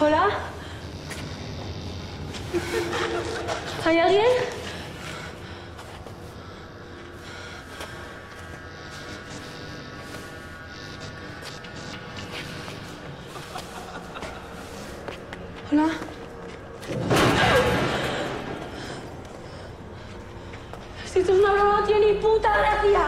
¿Hola? ¿Hay alguien? ¿Hola? Si esto es una broma, no tiene ni puta gracia.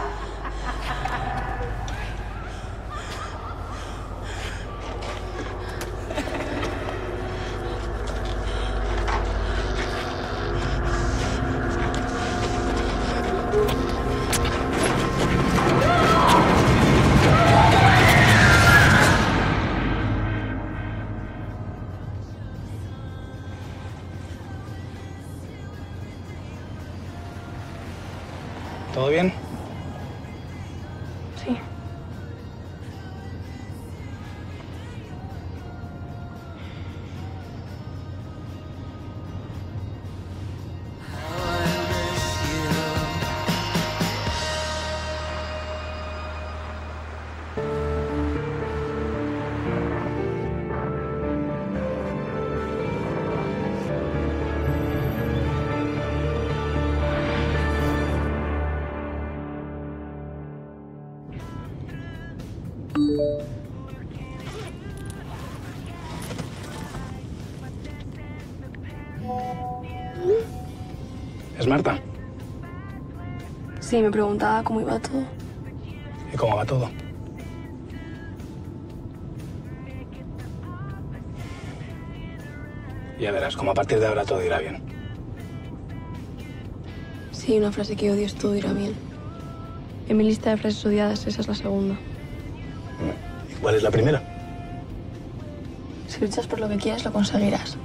¿Todo bien? Sí. ¿Es Marta? Sí, me preguntaba cómo iba todo. ¿Y cómo va todo? Ya verás, como a partir de ahora todo irá bien. Sí, una frase que odio es todo irá bien. En mi lista de frases odiadas, esa es la segunda. ¿Y cuál es la primera? Si luchas por lo que quieres, lo conseguirás.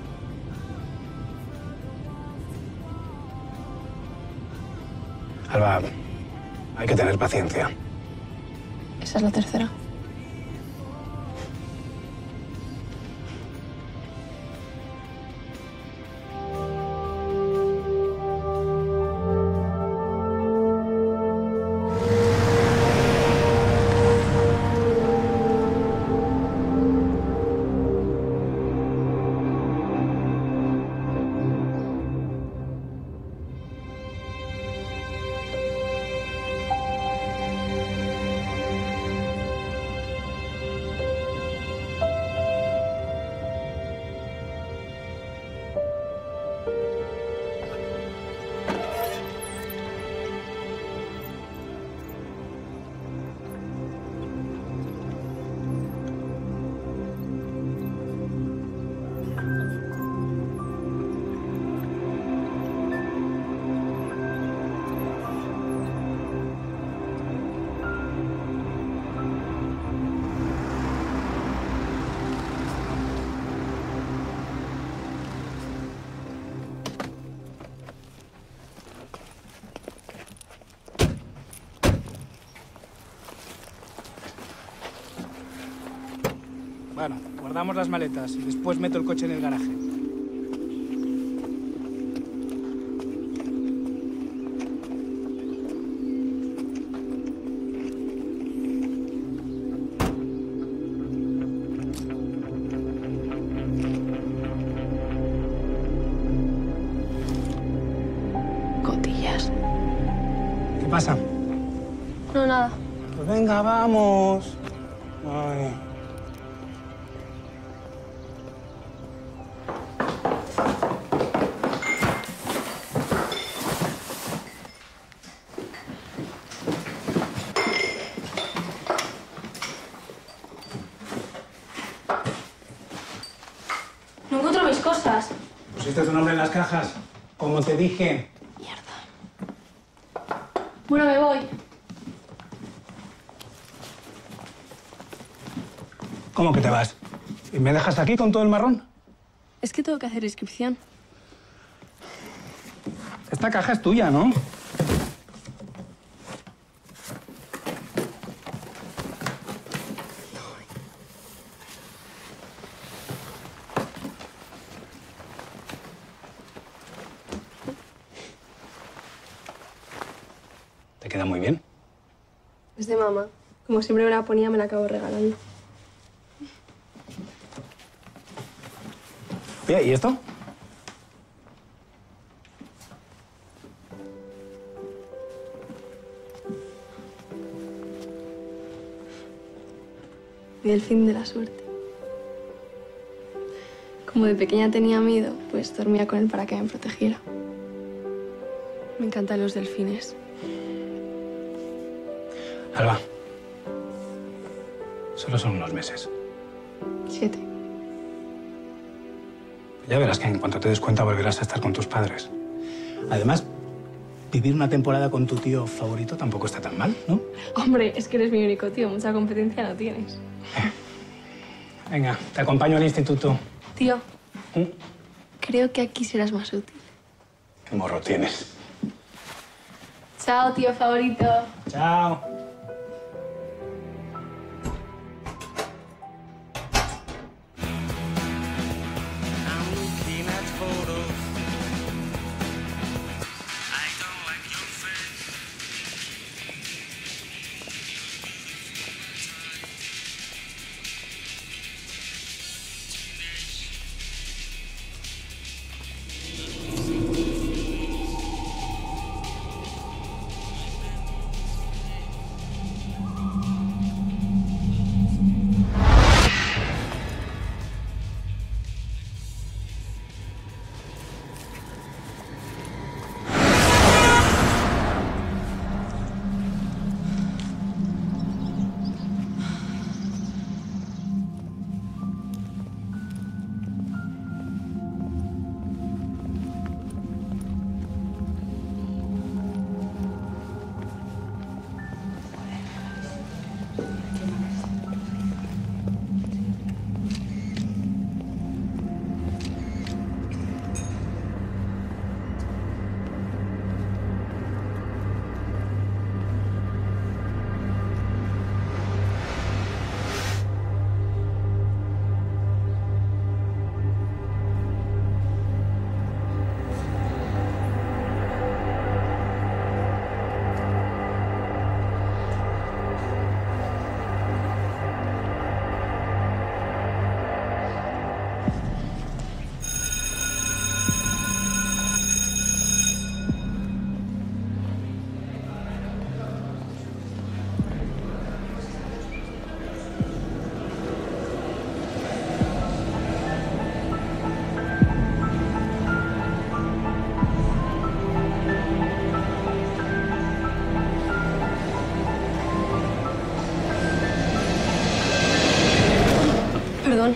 Alba, hay que tener paciencia. Esa es la tercera. Bueno, guardamos las maletas y después meto el coche en el garaje. Cotillas. ¿Qué pasa? No, nada. Pues venga, vamos. Ay. No encuentro mis cosas. ¿Pusiste tu nombre en las cajas? Como te dije. Mierda. Bueno, me voy. ¿Cómo que te vas? ¿Y me dejas aquí con todo el marrón? Es que tengo que hacer inscripción. Esta caja es tuya, ¿no? Te queda muy bien. Es de mamá. Como siempre me la ponía, me la acabo regalando. ¿Y esto? Mi delfín de la suerte. Como de pequeña tenía miedo, pues dormía con él para que me protegiera. Me encantan los delfines. Alba, solo son unos meses. 7. Ya verás que en cuanto te des cuenta volverás a estar con tus padres. Además, vivir una temporada con tu tío favorito tampoco está tan mal, ¿no? Hombre, es que eres mi único tío. Mucha competencia no tienes. Venga, te acompaño al instituto. Tío, creo que aquí serás más útil. ¿Qué morro tienes? Chao, tío favorito. Chao. Perdón.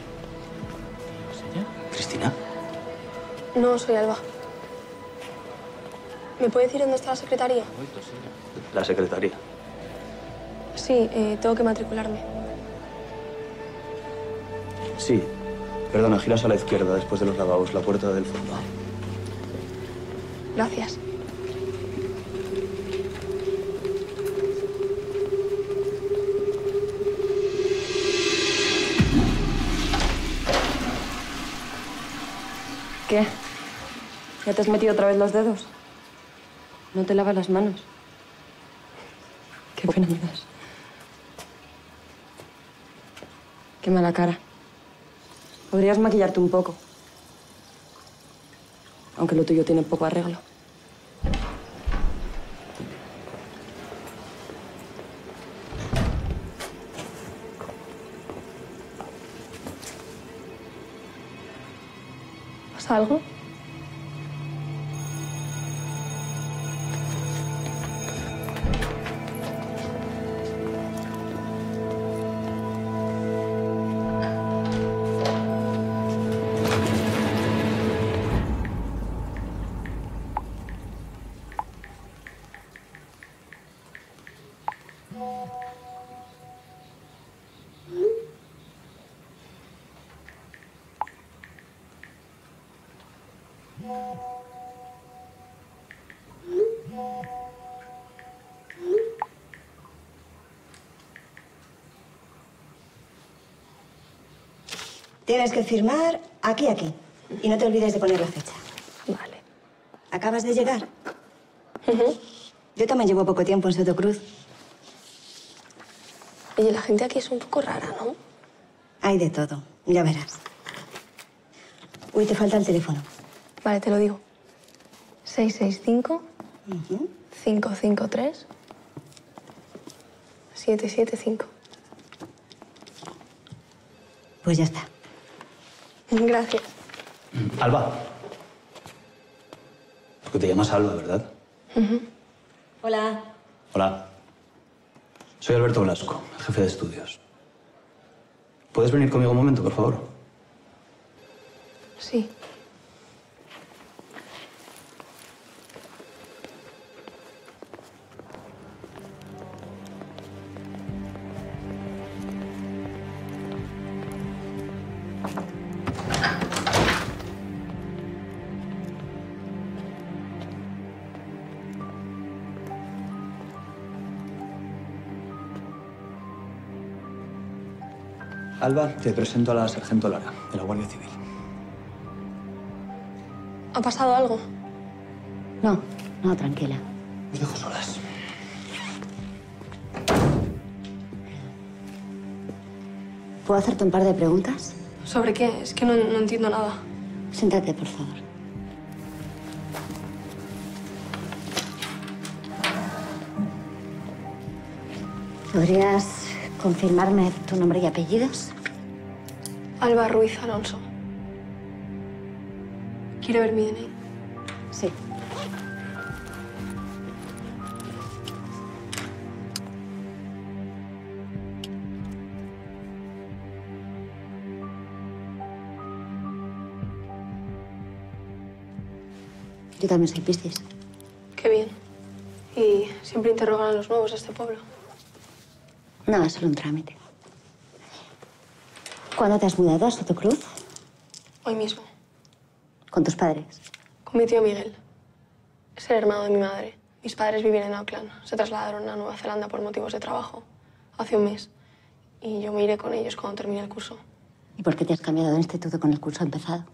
¿Cristina? No, soy Alba. ¿Me puede decir dónde está la secretaría? ¿La secretaría? Sí, tengo que matricularme. Sí. Perdona, giras a la izquierda después de los lavabos, la puerta del fondo. Gracias. ¿Qué? ¿Ya te has metido otra vez los dedos? No te lavas las manos. Qué pena me das. Qué mala cara. Podrías maquillarte un poco. Aunque lo tuyo tiene poco arreglo. ¿Pasa algo? Tienes que firmar aquí, aquí. Y no te olvides de poner la fecha. Vale. ¿Acabas de llegar? Yo también llevo poco tiempo en Soto Cruz. Oye, la gente aquí es un poco rara, ¿no? Hay de todo, ya verás. Uy, te falta el teléfono. Vale, te lo digo. 665 553 775. Pues ya está. Gracias. Alba. Porque te llamas Alba, ¿verdad? Hola. Hola. Soy Alberto Blasco, el jefe de estudios. ¿Puedes venir conmigo un momento, por favor? Sí. Alba, te presento a la sargento Lara, de la Guardia Civil. ¿Ha pasado algo? No, no, tranquila. Os dejo solas. ¿Puedo hacerte un par de preguntas? ¿Sobre qué? Es que no entiendo nada. Siéntate, por favor. ¿Podrías confirmarme tu nombre y apellidos? Alba Ruiz Alonso. ¿Quiere ver mi DNI? Sí. Yo también soy Piscis. Qué bien. ¿Y siempre interrogan a los nuevos de este pueblo? No, es solo un trámite. ¿Cuándo te has mudado a Sotocruz? Hoy mismo. ¿Con tus padres? Con mi tío Miguel. Es el hermano de mi madre. Mis padres vivían en Auckland. Se trasladaron a Nueva Zelanda por motivos de trabajo. Hace un mes. Y yo me iré con ellos cuando termine el curso. ¿Y por qué te has cambiado de instituto con el curso empezado?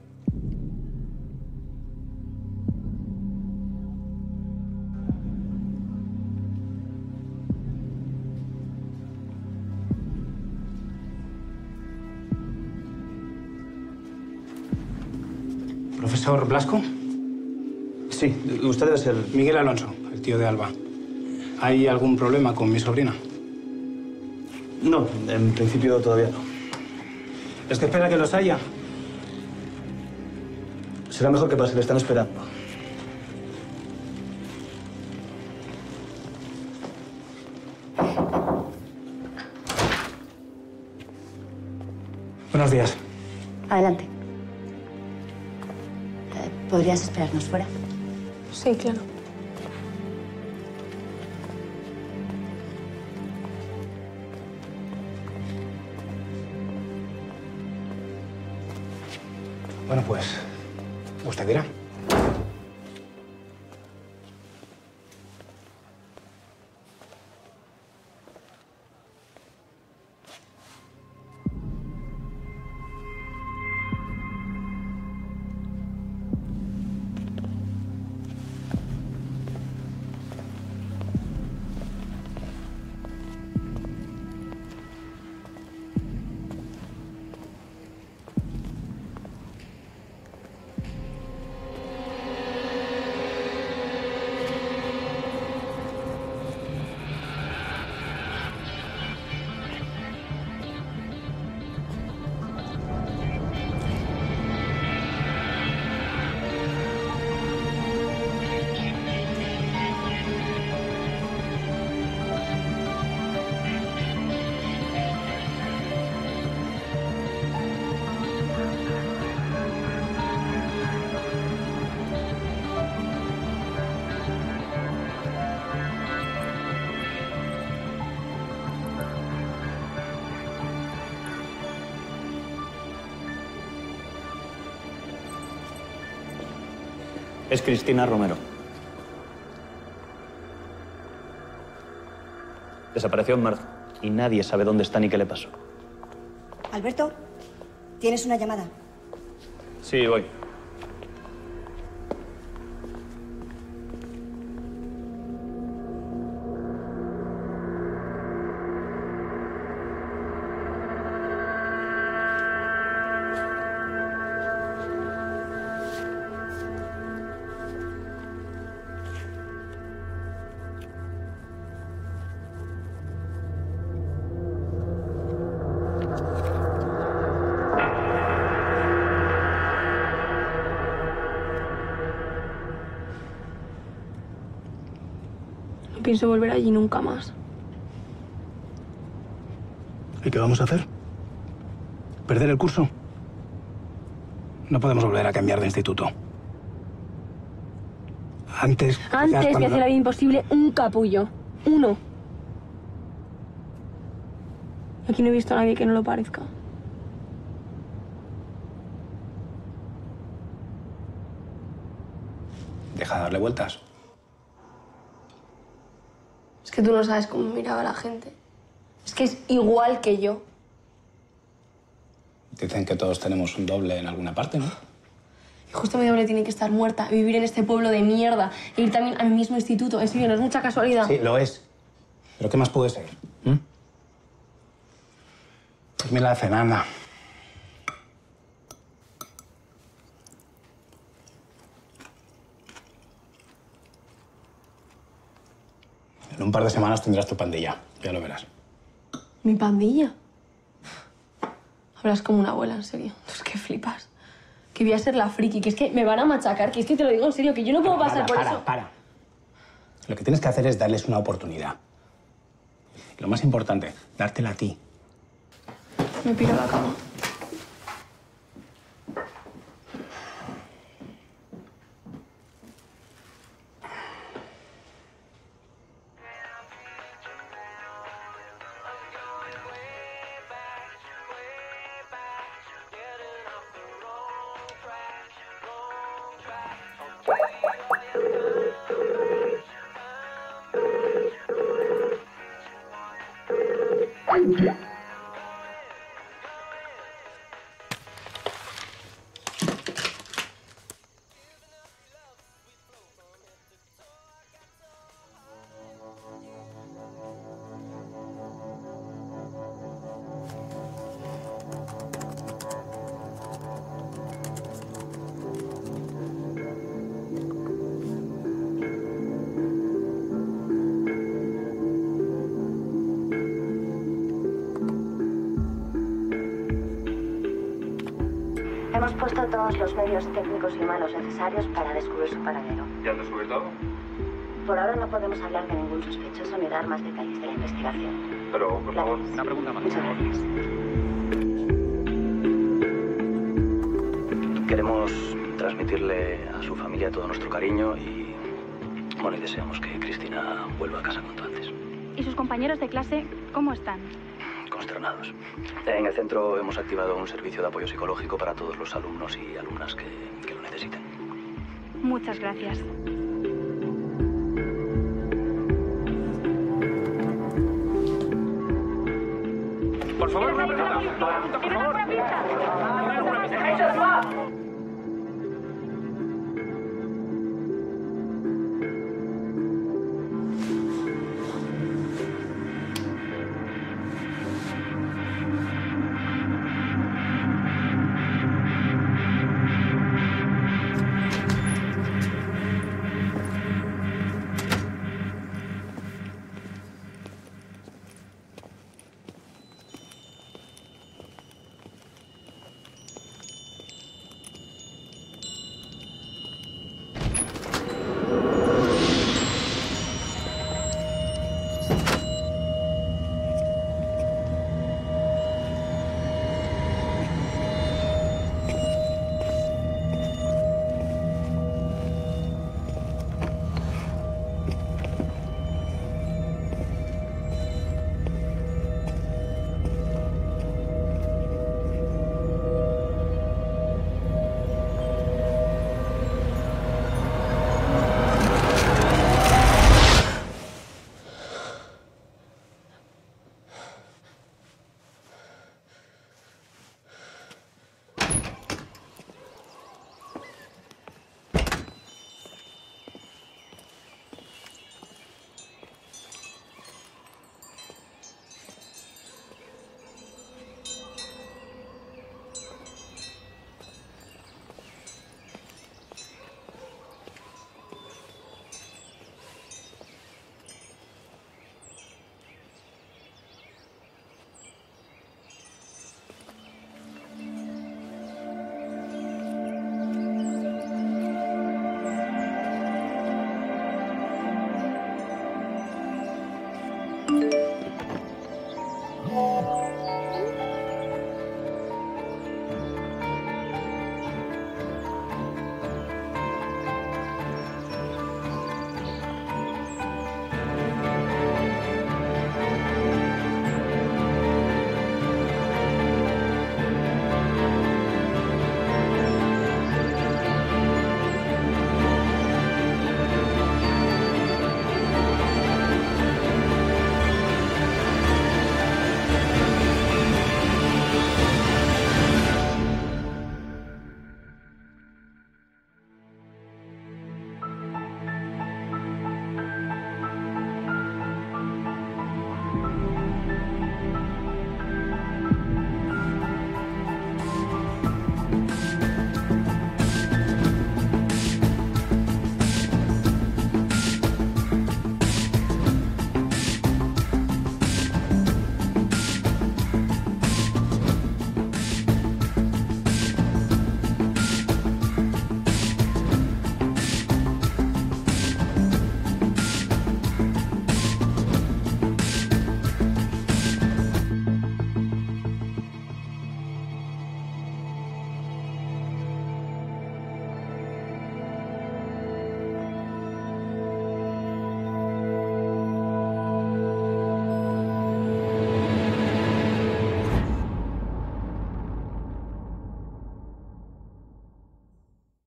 ¿Profesor Blasco? Sí, usted debe ser... Miguel Alonso, el tío de Alba. ¿Hay algún problema con mi sobrina? No, en principio todavía no. ¿Es que espera que los haya? Será mejor que pase, le están esperando. Buenos días. Adelante. ¿Podrías esperarnos fuera? Sí, claro. Bueno, pues, usted dirá. Es Cristina Romero. Desapareció en marzo y nadie sabe dónde está ni qué le pasó. Alberto, tienes una llamada. Sí, voy. pienso volver allí nunca más. ¿Y qué vamos a hacer? ¿Perder el curso? No podemos volver a cambiar de instituto. Antes Antes me hacía la vida imposible un capullo. Uno. Aquí no he visto a nadie que no lo parezca. Deja de darle vueltas. Es que tú no sabes cómo miraba a la gente. Es que es igual que yo. Dicen que todos tenemos un doble en alguna parte, ¿no? Y justo mi doble tiene que estar muerta, vivir en este pueblo de mierda e ir también a mi mismo instituto. En serio, no es mucha casualidad. Sí, lo es. ¿Pero qué más puede ser? Pues mira la cena, anda. En un par de semanas tendrás tu pandilla. Ya lo verás. ¿Mi pandilla? Hablas como una abuela, en serio. Es que flipas. Que voy a ser la friki, que es que me van a machacar, que es que te lo digo en serio, que yo no puedo pasar por eso. Para. Lo que tienes que hacer es darles una oportunidad. Y lo más importante, dártela a ti. Me piro a la cama. Hemos puesto todos los medios técnicos y humanos necesarios para descubrir su paradero. ¿Ya han descubierto algo? Por ahora no podemos hablar de ningún sospechoso ni dar más detalles de la investigación. Pero, por favor, Gracias. una pregunta más. Muchas gracias. Queremos transmitirle a su familia todo nuestro cariño y, bueno, y deseamos que Cristina vuelva a casa cuanto antes. ¿Y sus compañeros de clase cómo están? Consternados. En el centro hemos activado un servicio de apoyo psicológico para todos los alumnos y alumnas que lo necesiten. Muchas gracias. Por favor, una pregunta, por favor.